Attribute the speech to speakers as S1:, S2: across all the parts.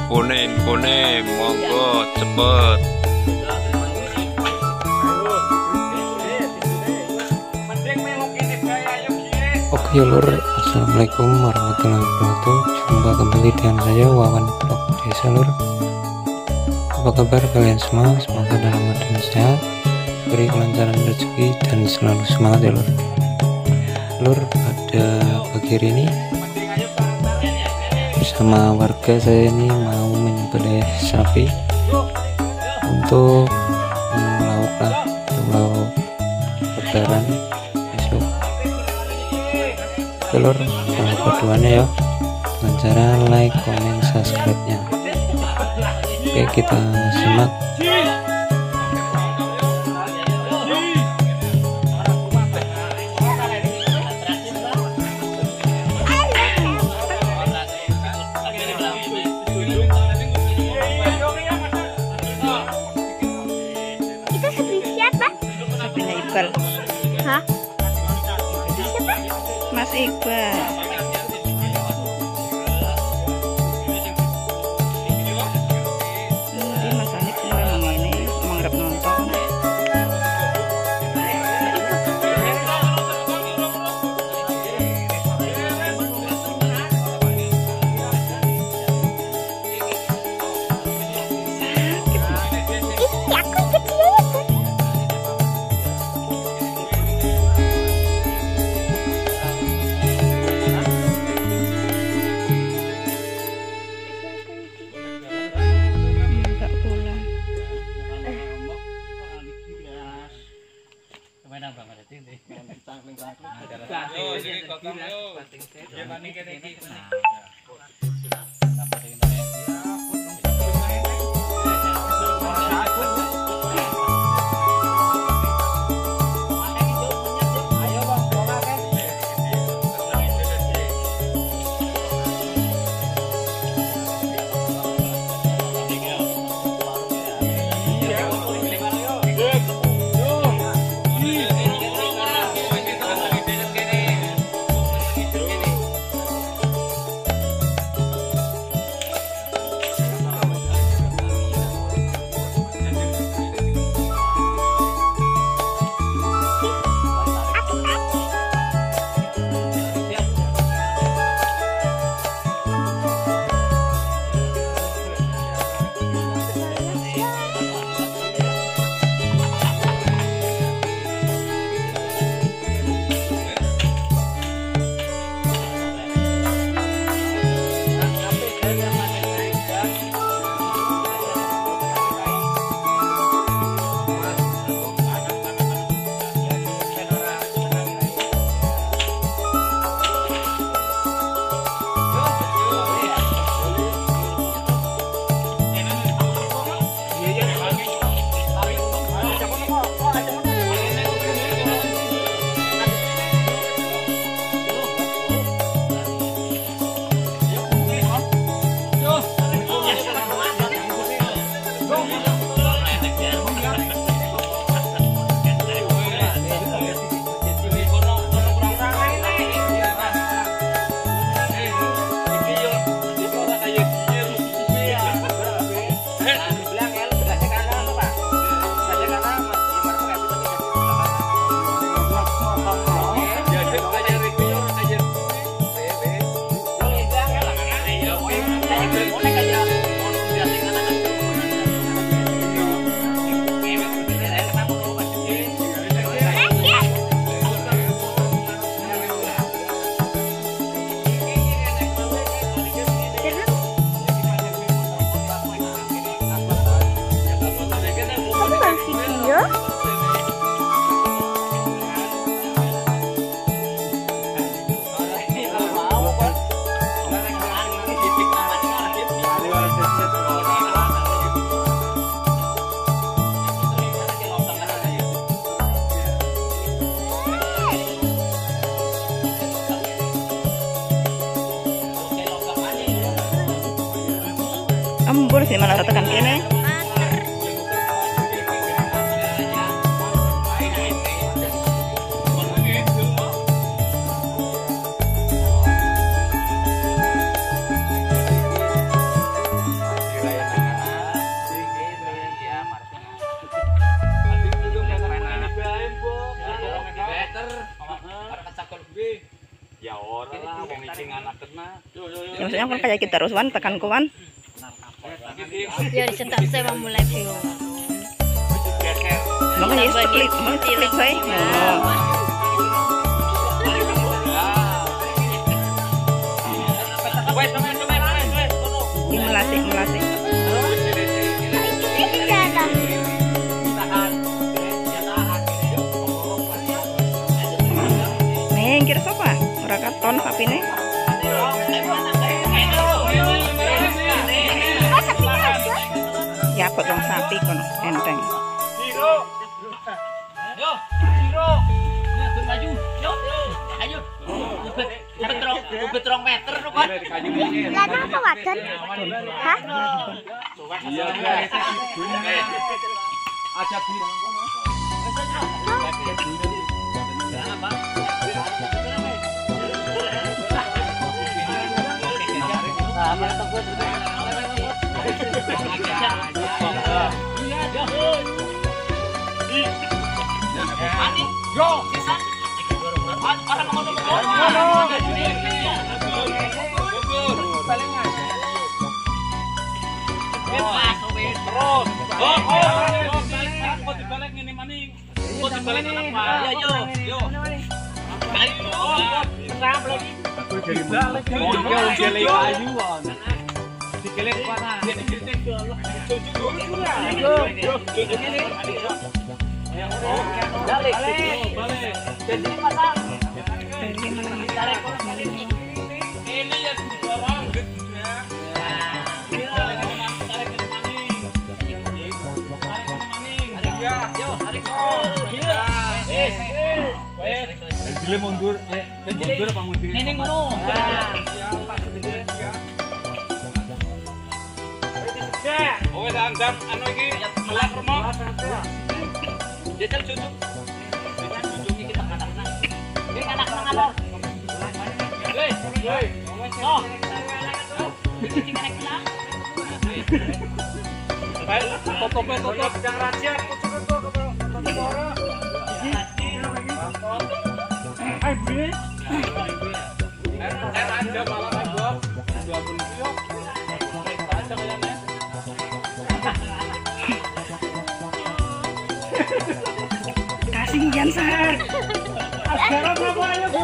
S1: infone monggo cepet.
S2: Oke lur, assalamualaikum warahmatullahi wabarakatuh. Jumpa kembali dengan saya Wawan Vlog Desa lur. Apa kabar kalian semua? Semoga dalam keadaan sehat, beri kelancaran rezeki dan selalu semangat ya lur. Lur, pada pagi hari ini bersama warga saya ini mau menyembelih sapi untuk lauk lebaran besok. Oke lur, jangan lupa doanya ya dengan cara like, komen, subscribe nya. Oke, kita simak.
S3: Hah? Siapa? Mas Iqbal. Ini Mas Anik memang ini menganggap nonton. Embur sih malah tekan kene. Ya maksudnya kan kayak kita terus wan tekan kuan.
S4: Ya dicetak saya mulai view.
S3: Makanya itu klik bae. Melasih. Minggir sopa, ora katon sapine. Ya potong sapi kono enteng.
S5: Betrong meter tuh kan.
S4: Lana apa wajan? Hah?
S5: Iya. Ada bilang. Mundur apa mundur? Ini ngono. Oh, dang anu iki melak rumah. Jajal cucuk. Jajal cucuk iki kita anak-anak. Iki anak-anak alor. Hei. So. Iki kena kena. Baik, top jangan rahasia.
S3: Kasihan Sar.
S4: Sekarang berapa ya, Bu?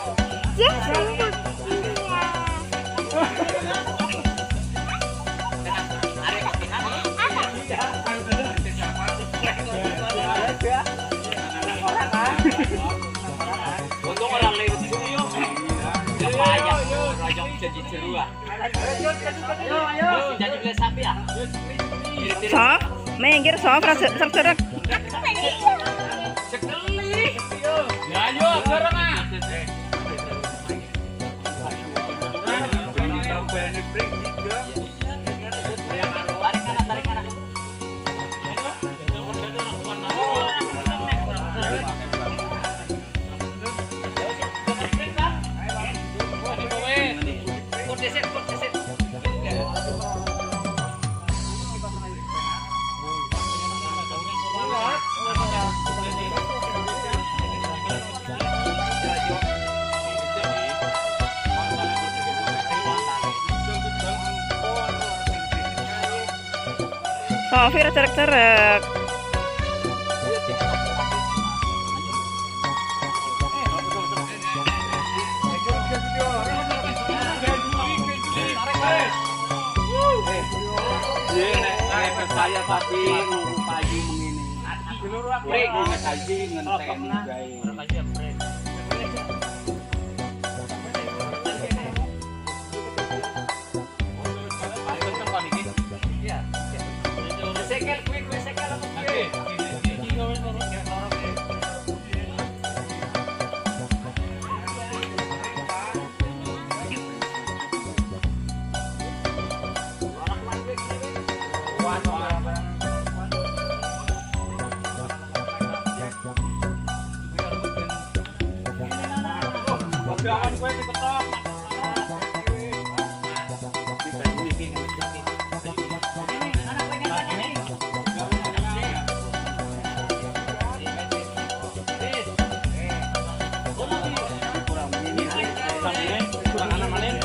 S5: Untung orang lewat sini yuk. Payah rajong jadi jeruk. Ayo. Jadi beli sapi ya.
S3: So, minggir so, serak.
S5: Sekali. Ya ayo, sekarang ah. Tarik kanan.
S3: So, Fir serak.
S5: Saya tapi nunggu pagi begini. Break ngaji ngenteng gawe. Sekel kue sekel apa kue? Jangan kue diketok. Kurang ini. Kurang anak malin.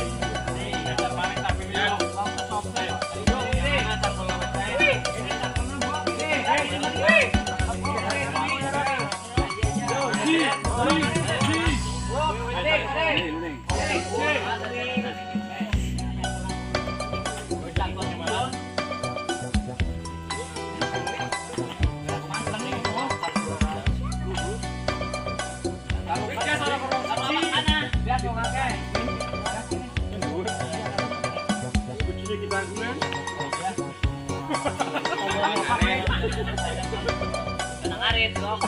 S5: Tenang arit dong.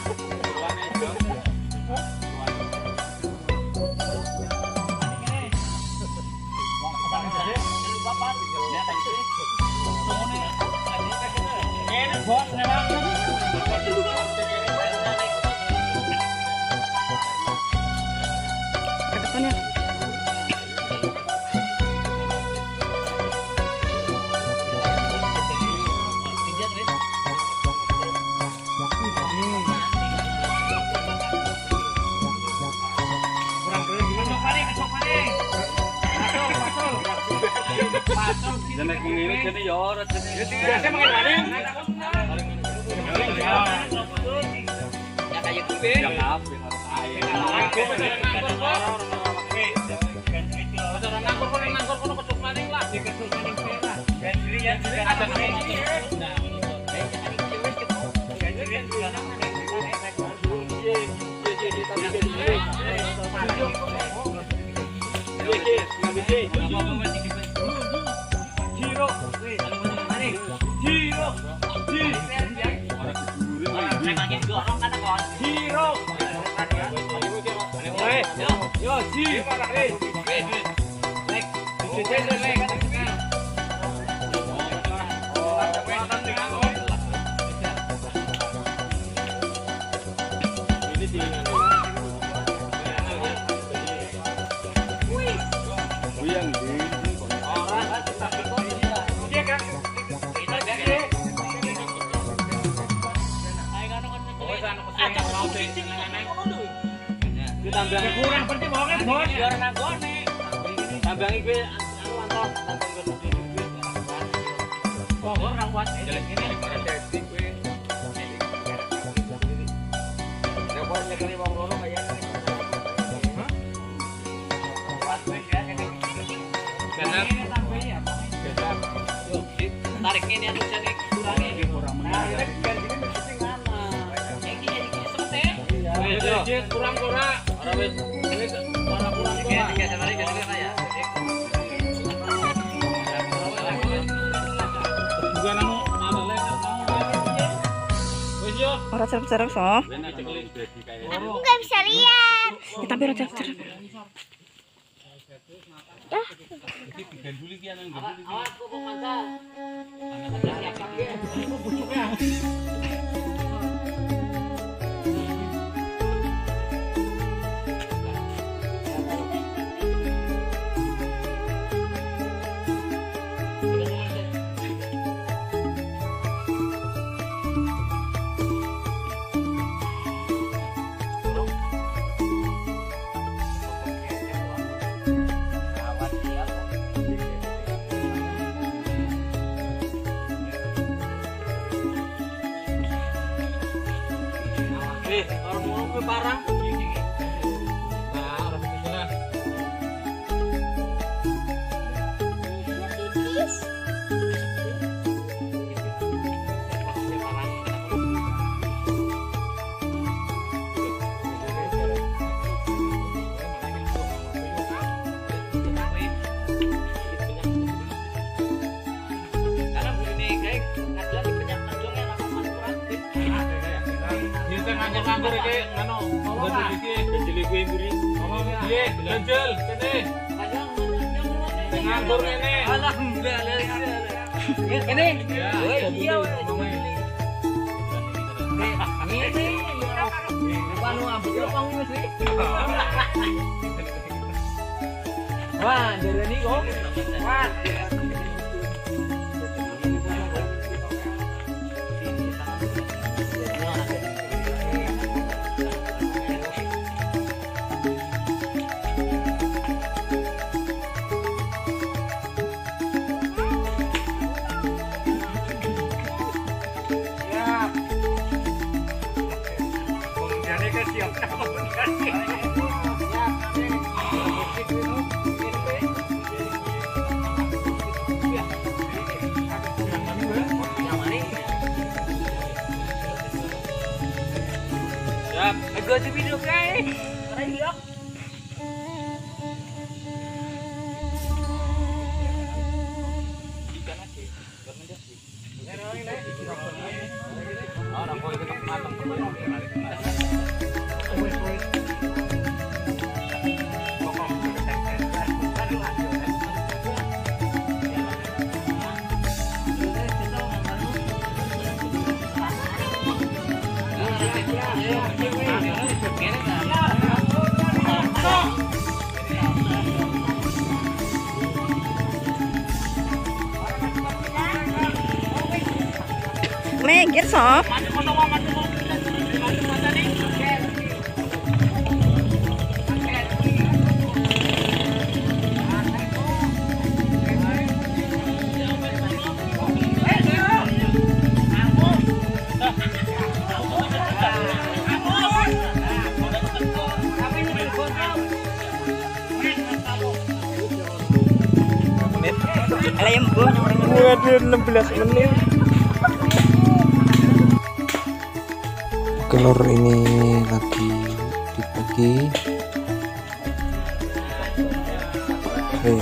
S3: Ke depan ya.
S5: Jenek ini jadi yo, biasa main maling. Ya kayak gitu. Ya maaf, tambang kurang penting bohongnya bos. Biar nagone. Tambang iki anu antok tambang gede. Oh, ora kuat. Jelek ini ora dadi kowe. Nek bos nyekeli wong loro kaya ngene. Hah? Kuat wis ya kene. Benar. Benar. Yo, tarik ini anu jane kurangi. Nah, nek gini mesti ngana. Iki semete. Iya, kurang-kurang. Ora wis ora kurang-kurang. Iki samare jadi kaya. Juga nang amale wis yo.
S3: Ora cerep-cerep so.
S4: Aku nggak bisa lihat.
S3: Ya, tapi ora cerep-cerep.
S5: Awas kok mangkal. Orang mau parang. Nah, orang itu jelas. Nganggur iki ngono. Jadi kuwi mburi. Piye, ganjel kene. Nganggur kene. Alhamdulillah. Kene. Iya. Ngene. Panu ambek wong mesti. Wah, dereni kok. Wah. Siap.
S3: so. Ada yang
S2: Waduh, 16 menit. Oke lor, ini lagi dibagi. Oke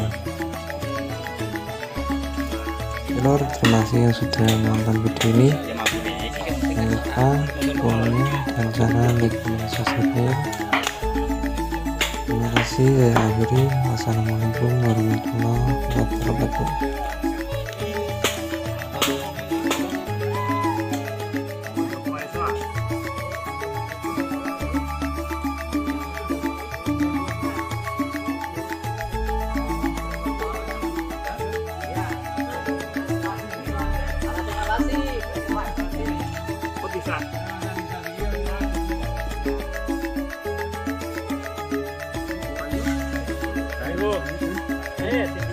S2: lor, terima kasih yang sudah menonton video ini. Jangan lupa dukungannya dan jangan like, comment, subscribe. Terima kasih, saya akhiri. Wassalamualaikum warahmatullahi wabarakatuh.
S5: Ayo.